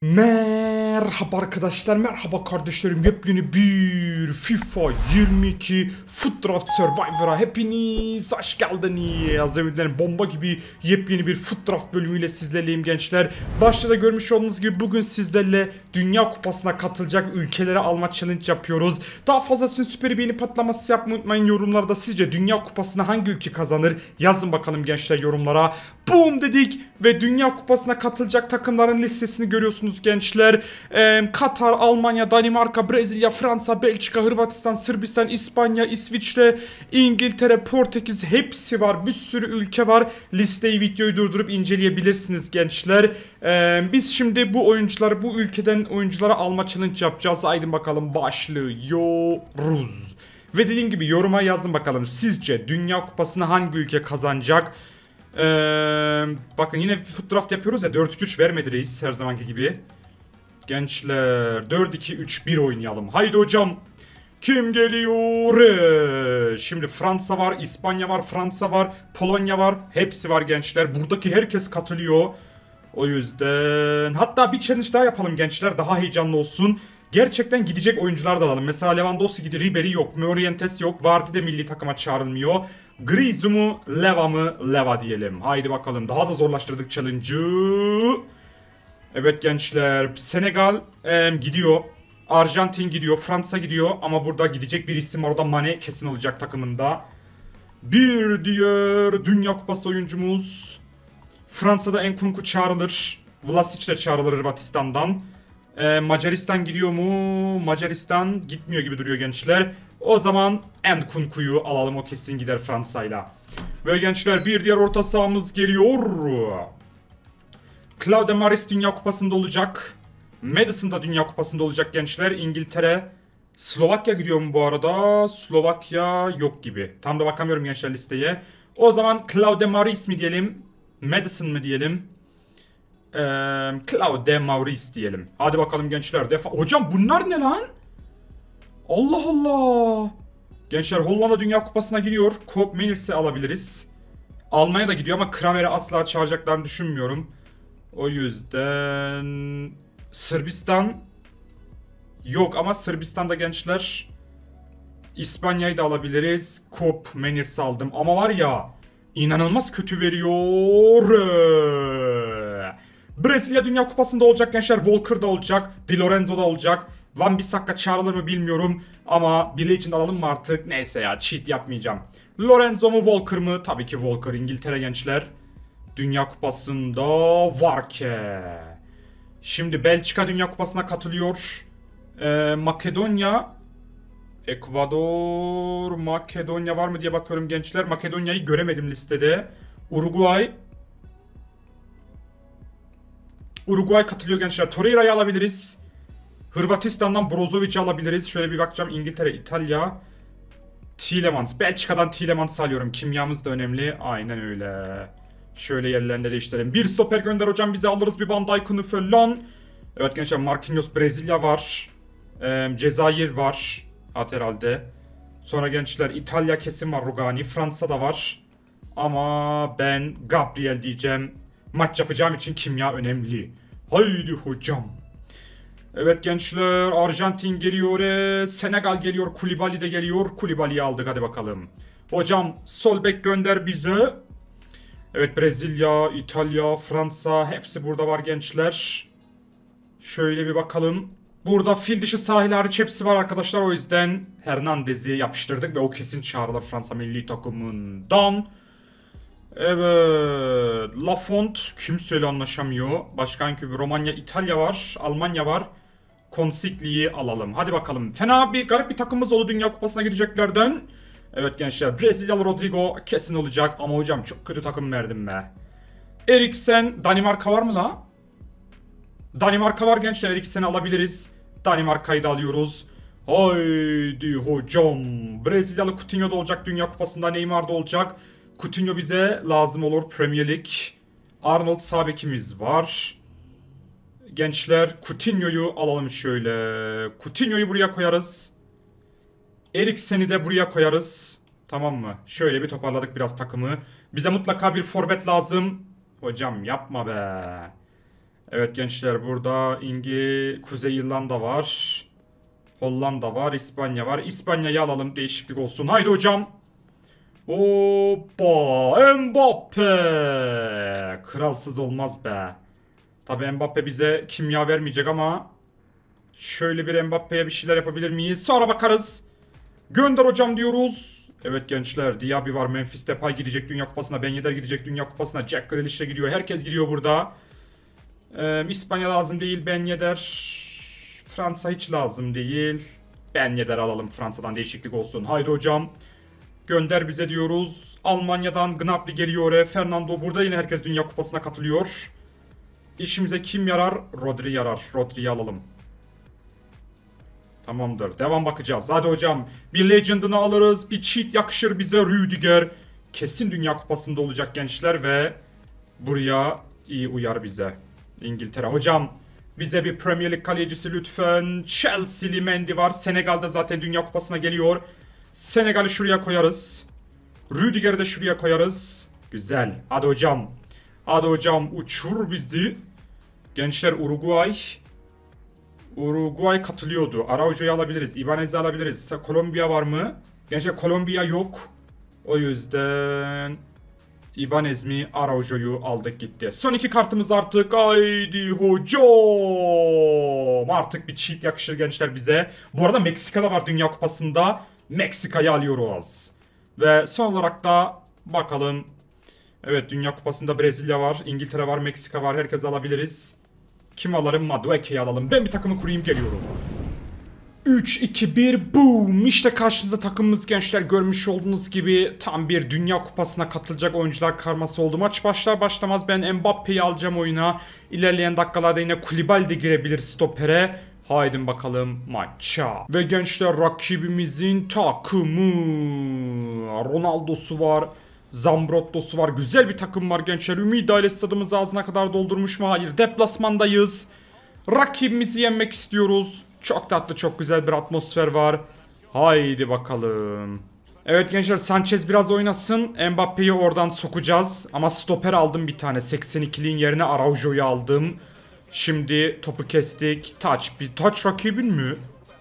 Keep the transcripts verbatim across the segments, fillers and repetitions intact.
Merhaba arkadaşlar, merhaba kardeşlerim. Yepyeni bir FIFA yirmi iki Foot Draft Survivor'a hepiniz hoş geldiniz. Az evvel bomba gibi yepyeni bir Foot Draft bölümüyle sizlerleyim gençler. Başta da görmüş olduğunuz gibi bugün sizlerle Dünya Kupası'na katılacak ülkelere alma challenge yapıyoruz. Daha fazlası için süper beğeni patlaması yapmayı unutmayın. Yorumlarda sizce Dünya Kupası'na hangi ülke kazanır? Yazın bakalım gençler yorumlara. Boom dedik ve Dünya Kupası'na katılacak takımların listesini görüyorsunuz gençler. Ee, Katar, Almanya, Danimarka, Brezilya, Fransa, Belçika, Hırvatistan, Sırbistan, İspanya, İsviçre, İngiltere, Portekiz hepsi var. Bir sürü ülke var. Listeyi, videoyu durdurup inceleyebilirsiniz gençler. Ee, biz şimdi bu oyuncuları, bu ülkeden oyunculara alma challenge yapacağız. Haydi bakalım başlıyoruz. Ve dediğim gibi yoruma yazın bakalım. Sizce Dünya Kupası'nı hangi ülke kazanacak? Ee, bakın yine foot draft yapıyoruz ya, dört üç üç vermedi reis her zamanki gibi. Gençler dört iki üç bir oynayalım. Haydi hocam. Kim geliyor? Ee, Şimdi Fransa var, İspanya var, Fransa var, Polonya var. Hepsi var gençler. Buradaki herkes katılıyor. O yüzden hatta bir challenge daha yapalım gençler. Daha heyecanlı olsun. Gerçekten gidecek oyuncular da alalım. Mesela Lewandowski gidiyor, Ribery yok, Morientes yok, Vardy de milli takıma çağrılmıyor. Griezmann mu, Leva mı? Leva diyelim. Haydi bakalım. Daha da zorlaştırdık challenge'ı. Evet gençler. Senegal e, gidiyor. Arjantin gidiyor. Fransa gidiyor. Ama burada gidecek bir isim var. O da Mane kesin olacak takımında. Bir diğer Dünya Kupası oyuncumuz. Fransa'da Nkunku çağrılır. Vlasic de çağrılır Hırvatistan'dan. Ee, Macaristan gidiyor mu? Macaristan gitmiyor gibi duruyor gençler. O zaman Nkunku'yu alalım, o kesin gider Fransa'yla. Ve gençler bir diğer orta sahamız geliyor. Claude Maris Dünya Kupası'nda olacak. Maddison da Dünya Kupası'nda olacak gençler. İngiltere. Slovakya gidiyor mu bu arada? Slovakya yok gibi. Tam da bakamıyorum gençler listeye. O zaman Claude Maris mi diyelim? Maddison mı diyelim? Ee, Claude Maurice diyelim. Hadi bakalım gençler. Defa hocam bunlar ne lan? Allah Allah. Gençler Hollanda Dünya Kupası'na gidiyor. Koop Meniers'i alabiliriz. Almanya da gidiyor ama Kramer'i asla çağıracaklarını düşünmüyorum. O yüzden Sırbistan yok ama Sırbistan'da gençler İspanya'yı da alabiliriz. Koop Meniers'i aldım ama var ya inanılmaz kötü veriyor. Brezilya Dünya Kupası'nda olacak gençler. Walker da olacak. Di Lorenzo da olacak. Van Bissaka çağrılır mı bilmiyorum. Ama bir Legend alalım mı artık? Neyse ya, cheat yapmayacağım. Lorenzo mu Walker mı? Tabii ki Walker. İngiltere gençler. Dünya Kupası'nda var ki. Şimdi Belçika Dünya Kupası'na katılıyor. Ee, Makedonya. Ekvador. Makedonya var mı diye bakıyorum gençler. Makedonya'yı göremedim listede. Uruguay. Uruguay katılıyor gençler. Torreira'yı alabiliriz. Hırvatistan'dan Brozovic'i alabiliriz. Şöyle bir bakacağım. İngiltere, İtalya. Tielemans. Belçika'dan Tielemans'ı alıyorum. Kimyamız da önemli. Aynen öyle. Şöyle yerlerinde değiştirelim. Bir stoper gönder hocam, bize alırız bir Van Dijk'ını falan. Evet gençler, Marquinhos Brezilya var. Ee, Cezayir var. At herhalde. Sonra gençler İtalya kesin var, Rugani. Fransa da var. Ama ben Gabriel diyeceğim. Maç yapacağım için kimya önemli. Haydi hocam. Evet gençler, Arjantin geliyor. E, Senegal geliyor. Koulibaly de geliyor. Koulibaly'yi aldık, hadi bakalım. Hocam sol bek gönder bize. Evet, Brezilya, İtalya, Fransa hepsi burada var gençler. Şöyle bir bakalım. Burada fil dişi sahil hariç hepsi var arkadaşlar. O yüzden Hernandez'i yapıştırdık ve o kesin çağrılır Fransa milli takımından. Evet, Lafont kimseyle anlaşamıyor. Başkan gibi Romanya, İtalya var, Almanya var. Konsikli'yi alalım. Hadi bakalım. Fena bir garip bir takımımız oldu Dünya Kupası'na gideceklerden. Evet gençler, Brezilyalı Rodrigo kesin olacak ama hocam çok kötü takım verdim be. Eriksen, Danimarka var mı la? Danimarka var gençler, Eriksen'i alabiliriz. Danimarka'yı da alıyoruz. Haydi hocam. Brezilyalı Coutinho da olacak Dünya Kupası'nda, Neymar da olacak. Coutinho bize lazım olur Premier Lig. Arnold sağ bekimiz var. Gençler Coutinho'yu alalım şöyle. Coutinho'yu buraya koyarız. Eriksen'i de buraya koyarız. Tamam mı? Şöyle bir toparladık biraz takımı. Bize mutlaka bir forvet lazım. Hocam yapma be. Evet gençler, burada İngi, Kuzey İrlanda var. Hollanda var, İspanya var. İspanya'yı alalım, değişiklik olsun. Haydi hocam. Hoppa, Mbappe. Kralsız olmaz be. Tabii Mbappe bize kimya vermeyecek ama şöyle bir Mbappe'ye bir şeyler yapabilir miyiz? Sonra bakarız. Gönder hocam diyoruz. Evet gençler, Diaby var, Memphis Depay gidecek Dünya Kupası'na, Ben Yedder gidecek Dünya Kupası'na, Jack Grealish de gidiyor. Herkes gidiyor burada. Ee, İspanya lazım değil, Ben Yedder. Fransa hiç lazım değil. Ben Yedder alalım, Fransa'dan değişiklik olsun. Haydi hocam. Gönder bize diyoruz. Almanya'dan Gnabry geliyor oraya. Fernando burada, yine herkes Dünya Kupası'na katılıyor. İşimize kim yarar? Rodri yarar. Rodri'yi alalım. Tamamdır. Devam bakacağız. Hadi hocam. Bir Legend'ını alırız. Bir cheat yakışır bize. Rüdiger. Kesin Dünya Kupası'nda olacak gençler ve buraya iyi uyar bize. İngiltere. Hocam bize bir Premier Lig kalecisi lütfen. Chelsea'li Mendy var. Senegal'da zaten Dünya Kupası'na geliyor. Senegal'i şuraya koyarız. Rüdiger'i de şuraya koyarız. Güzel. Hadi hocam. Hadi hocam, uçur bizi. Gençler, Uruguay. Uruguay katılıyordu. Araujo'yu alabiliriz. Ibanez'i alabiliriz. Kolombiya var mı? Gençler, Kolombiya yok. O yüzden Ibanez mi, Araujo'yu aldık gitti. Son iki kartımız artık. Haydi hocam. Artık bir cheat yakışır gençler bize. Bu arada Meksika'da var Dünya Kupası'nda. Meksika'yı alıyoruz. Ve son olarak da bakalım. Evet, Dünya Kupası'nda Brezilya var, İngiltere var, Meksika var. Herkes alabiliriz. Kim alırım? Madueke'yi alalım. Ben bir takımı kurayım, geliyorum. üç, iki, bir, boom. İşte karşınızda takımımız gençler. Görmüş olduğunuz gibi tam bir Dünya Kupası'na katılacak oyuncular karması oldu. Maç başlar başlamaz ben Mbappe'yi alacağım oyuna. İlerleyen dakikalarda yine Koulibaly de girebilir stopere. Haydi bakalım maça. Ve gençler, rakibimizin takımı. Ronaldo'su var. Zambrottos'u var. Güzel bir takım var gençler. Ümidi aile stadımızı ağzına kadar doldurmuş mu? Hayır. Deplasmandayız. Rakibimizi yenmek istiyoruz. Çok tatlı, çok güzel bir atmosfer var. Haydi bakalım. Evet gençler, Sanchez biraz oynasın. Mbappe'yi oradan sokacağız. Ama stoper aldım bir tane. seksen ikiliğin yerine Araujo'yu aldım. Şimdi topu kestik. Touch. Bir touch rakibin mi?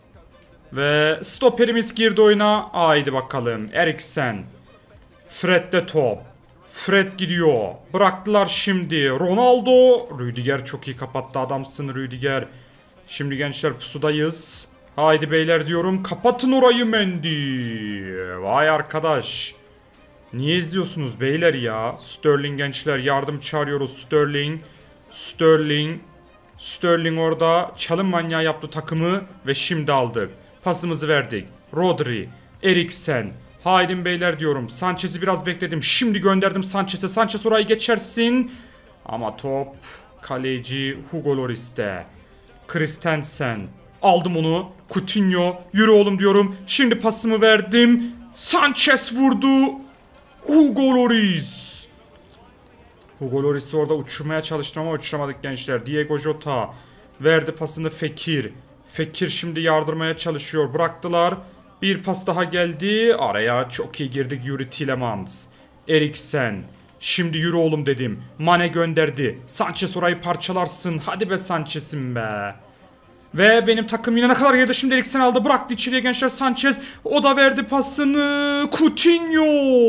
Ve stoperimiz girdi oyuna. Haydi bakalım. Eriksen. Fred'de top. Fred gidiyor. Bıraktılar şimdi. Ronaldo. Rüdiger çok iyi kapattı. Adamsın Rüdiger. Şimdi gençler pusudayız. Haydi beyler diyorum. Kapatın orayı Mendy. Vay arkadaş. Niye izliyorsunuz beyler ya? Sterling gençler, yardım çağırıyoruz. Sterling. Sterling. Sterling orada çalım manyağı yaptı takımı ve şimdi aldık. Pasımızı verdik. Rodri. Eriksen. Haydi beyler diyorum. Sanchez'i biraz bekledim. Şimdi gönderdim Sanchez'e. Sanchez orayı geçersin. Ama top kaleci Hugo Lloris'te. Christensen. Aldım onu. Coutinho. Yürü oğlum diyorum. Şimdi pasımı verdim. Sanchez vurdu. Hugo Lloris. Hugo Lloris'i orada uçurmaya çalıştım ama uçuramadık gençler. Diego Jota. Verdi pasını Fekir. Fekir şimdi yardırmaya çalışıyor. Bıraktılar. Bir pas daha geldi. Araya çok iyi girdik. Yuri Tielemans. Eriksen. Şimdi yürü oğlum dedim. Mane gönderdi. Sanchez orayı parçalarsın. Hadi be Sanchez'im be. Ve benim takım yine ne kadar geride, şimdi Eriksen aldı. Bıraktı içeriye gençler Sanchez. O da verdi pasını. Coutinho.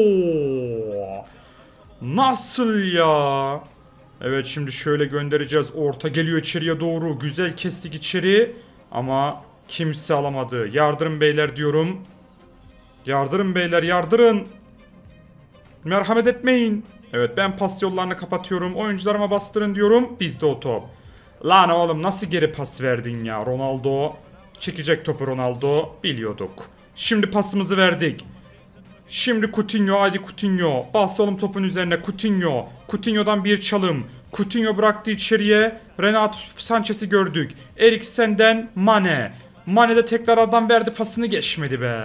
Nasıl ya? Evet, şimdi şöyle göndereceğiz. Orta geliyor içeriye doğru. Güzel kestik içeri. Ama kimse alamadı. Yardırın beyler diyorum. Yardırın beyler, yardırın. Merhamet etmeyin. Evet, ben pas yollarını kapatıyorum. Oyuncularıma bastırın diyorum. Bizde o top. Lan oğlum, nasıl geri pas verdin ya Ronaldo? Çekecek topu Ronaldo. Biliyorduk. Şimdi pasımızı verdik. Şimdi Coutinho, hadi Coutinho. Bas oğlum topun üzerine Coutinho. Coutinho'dan bir çalım. Coutinho bıraktı içeriye. Renato Sanchez'i gördük. Eriksen'den Mane. Mane de tekrar adam verdi, pasını geçmedi be.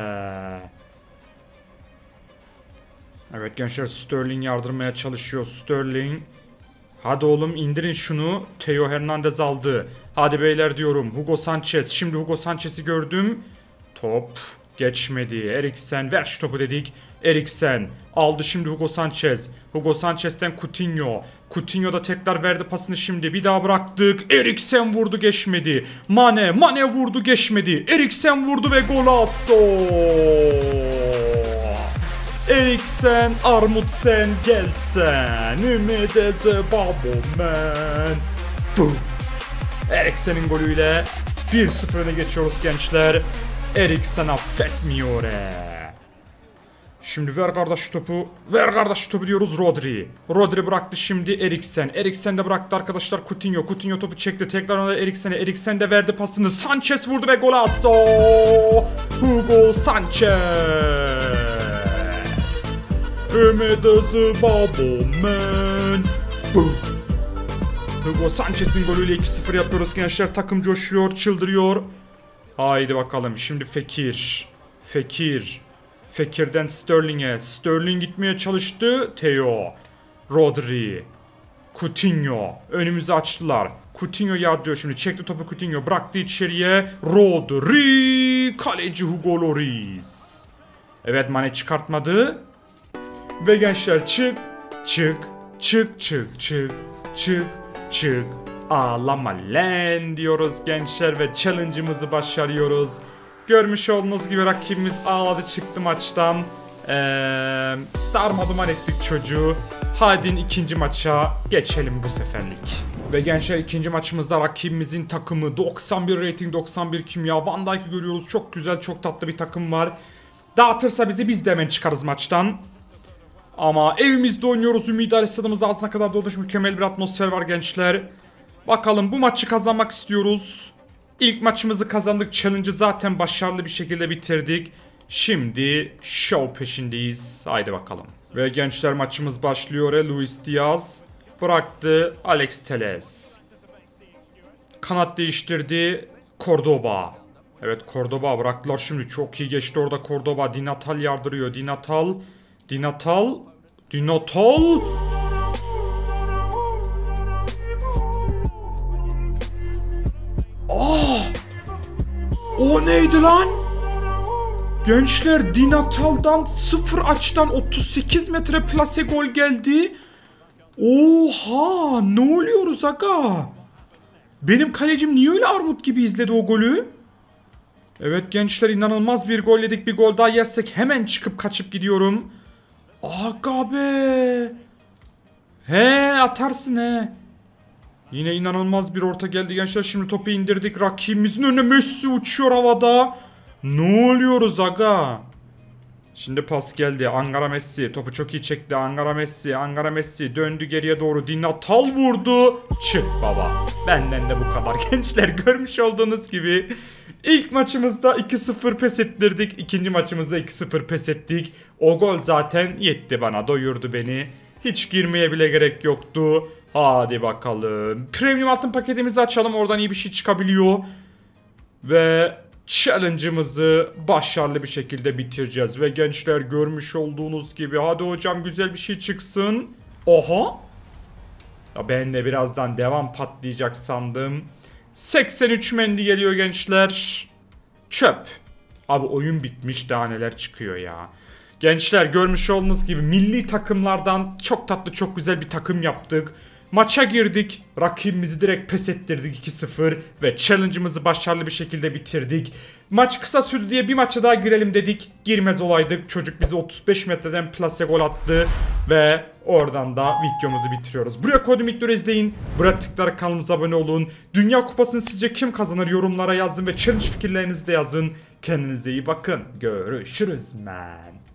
Evet gençler, Sterling yardırmaya çalışıyor. Sterling. Hadi oğlum indirin şunu. Theo Hernandez aldı. Hadi beyler diyorum. Hugo Sanchez. Şimdi Hugo Sanchez'i gördüm. Top Geçmedi. Eriksen ver şu topu dedik. Eriksen aldı şimdi Hugo Sanchez. Hugo Sanchez'ten Coutinho. Coutinho da tekrar verdi pasını şimdi. Bir daha bıraktık. Eriksen vurdu geçmedi. Mane. Mane vurdu geçmedi. Eriksen vurdu ve golazo. Eriksen, Armutsen, gelsen. Ümideze babomen. Boom. Eriksen'in golüyle bir sıfır öne geçiyoruz gençler. Eriksen affetmiyor. Şimdi ver kardeş şu topu. Ver kardeş şu topu diyoruz Rodri. Rodri bıraktı şimdi Eriksen. Eriksen de bıraktı arkadaşlar Coutinho. Coutinho topu çekti. Tekrar ona Eriksen'e. Eriksen de verdi pasını. Sanchez vurdu ve golazo. Hugo Sanchez. Ümidesi babomen. Hugo Sanchez'in golüyle iki sıfır yapıyoruz gençler. Takım coşuyor, çıldırıyor. Haydi bakalım. Şimdi Fekir. Fekir. Fekir'den Sterling'e. Sterling gitmeye çalıştı. Theo. Rodri. Coutinho. Önümüzü açtılar. Coutinho yardıyor şimdi. Çekti topu Coutinho. Bıraktı içeriye. Rodri. Kaleci Hugo Lloris. Evet, Mane çıkartmadı. Ve gençler çık. Çık. Çık çık çık. Çık. Çık. Ağlama lan diyoruz gençler ve challenge'ımızı başarıyoruz. Görmüş olduğunuz gibi rakibimiz ağladı çıktı maçtan. Ee, darmaduman ettik çocuğu. Hadi ikinci maça geçelim bu seferlik. Ve gençler ikinci maçımızda rakibimizin takımı doksan bir rating, doksan bir kimya. Van Dijk'ı görüyoruz. Çok güzel, çok tatlı bir takım var. Dağıtırsa bizi biz de hemen çıkarız maçtan. Ama evimizde oynuyoruz. Ümidi Aleyhisselam'ımız ağzına kadar dolmuş mükemmel bir atmosfer var gençler. Bakalım bu maçı kazanmak istiyoruz. İlk maçımızı kazandık. Challenge'ı zaten başarılı bir şekilde bitirdik. Şimdi show peşindeyiz. Haydi bakalım. Ve gençler maçımız başlıyor. Luis Diaz bıraktı. Alex Telles. Kanat değiştirdi. Cordoba. Evet, Cordoba bıraktılar şimdi. Çok iyi geçti orada Cordoba. Di Natal yardırıyor. Di Natal. Di Natal. Di Natal. Ah! O neydi lan? Gençler, Di Natal'dan sıfır açıdan otuz sekiz metre plase gol geldi. Oha! Ne oluyoruz aga? Benim kalecim niye öyle armut gibi izledi o golü? Evet gençler, inanılmaz bir gol yedik. Bir gol daha yersek hemen çıkıp kaçıp gidiyorum. Aga be. He, atarsın he. Yine inanılmaz bir orta geldi gençler. Şimdi topu indirdik. Rakibimizin önüne Messi uçuyor havada. Ne oluyoruz aga? Şimdi pas geldi. Angara Messi. Topu çok iyi çekti. Angara Messi. Angara Messi. Döndü geriye doğru. Di Natal vurdu. Çık baba. Benden de bu kadar. Gençler, görmüş olduğunuz gibi İlk maçımızda iki sıfır pes ettirdik. İkinci maçımızda iki sıfır pes ettik. O gol zaten yetti bana. Doyurdu beni. Hiç girmeye bile gerek yoktu. Hadi bakalım. Premium altın paketimizi açalım. Oradan iyi bir şey çıkabiliyor. Ve challenge'ımızı başarılı bir şekilde bitireceğiz. Ve gençler, görmüş olduğunuz gibi. Hadi hocam, güzel bir şey çıksın. Oha. Ya ben de birazdan devam patlayacak sandım. seksen üç mendi geliyor gençler. Çöp. Abi oyun bitmiş, daha neler çıkıyor ya. Gençler, görmüş olduğunuz gibi milli takımlardan çok tatlı, çok güzel bir takım yaptık. Maça girdik. Rakibimizi direkt pes ettirdik iki sıfır. Ve challenge'ımızı başarılı bir şekilde bitirdik. Maç kısa sürdü diye bir maça daha girelim dedik. Girmez olaydık. Çocuk bizi otuz beş metreden plase gol attı. Ve oradan da videomuzu bitiriyoruz. Buraya koydum, videoları izleyin. Buraya tıklayarak kanalımıza abone olun. Dünya Kupası'nı sizce kim kazanır yorumlara yazın. Ve challenge fikirlerinizi de yazın. Kendinize iyi bakın. Görüşürüz man.